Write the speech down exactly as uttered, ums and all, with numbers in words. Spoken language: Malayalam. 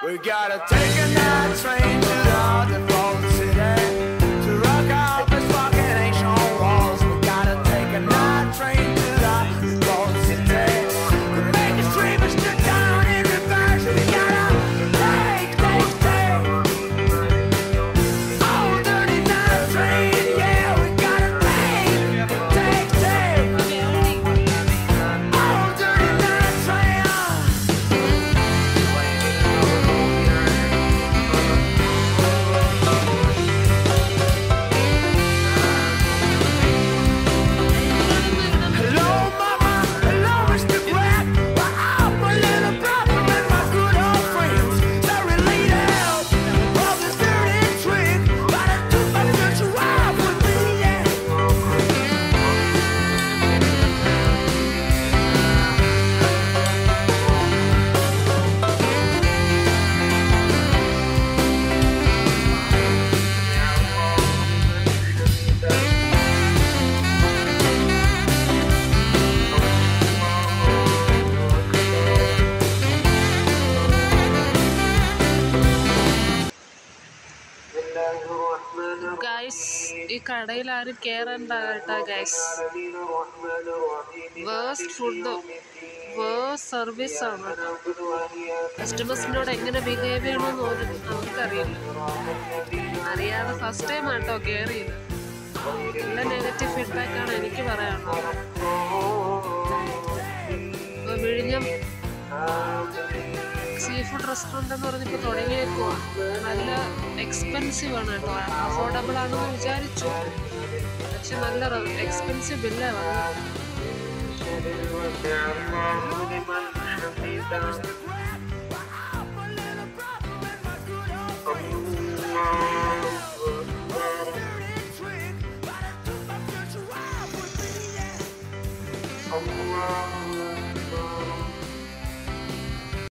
We gotta take a night train to the underground city to rock out this fucking ancient walls. We gotta take a night train to the underground city to make the streamers to down in reverse. We gotta take, take, take oh, dirty night train, yeah. We gotta take, take, take oh, dirty night train. Hello, mama. Hello, Mister Grant. Well, I'm a little problem and my good old friends. Sorry, lady, help of this dirty trick. But I took my future wife with me, yeah. Guys ഈ കടയിൽ ആരും കയറണ്ടാകട്ടെ guys. Worst food, worst service ആണ്. കസ്റ്റമേഴ്സിനോട് എങ്ങനെ ബിഹേവ് ചെയ്യണമെന്ന് പോലും അവർക്കറിയില്ല. അറിയാതെ ഫസ്റ്റ് ടൈം ആട്ടോ കയറിയത്. നല്ല നെഗറ്റീവ് ഫീഡ്ബാക്കാണ് എനിക്ക് പറയാനുള്ളത്. ഇപ്പോൾ വിഴിഞ്ഞം സീ ഫുഡ് റെസ്റ്റോറൻറ്റ് എന്ന് പറഞ്ഞിപ്പോൾ തുടങ്ങിയേക്കുവാ. നല്ല എക്സ്പെൻസീവ് ആണ് കേട്ടോ. അഫോർഡബിൾ ആണെന്ന് വിചാരിച്ചു, പക്ഷെ നല്ല എക്സ്പെൻസീവ് ബില്ലാണ് വന്നത്. Oh,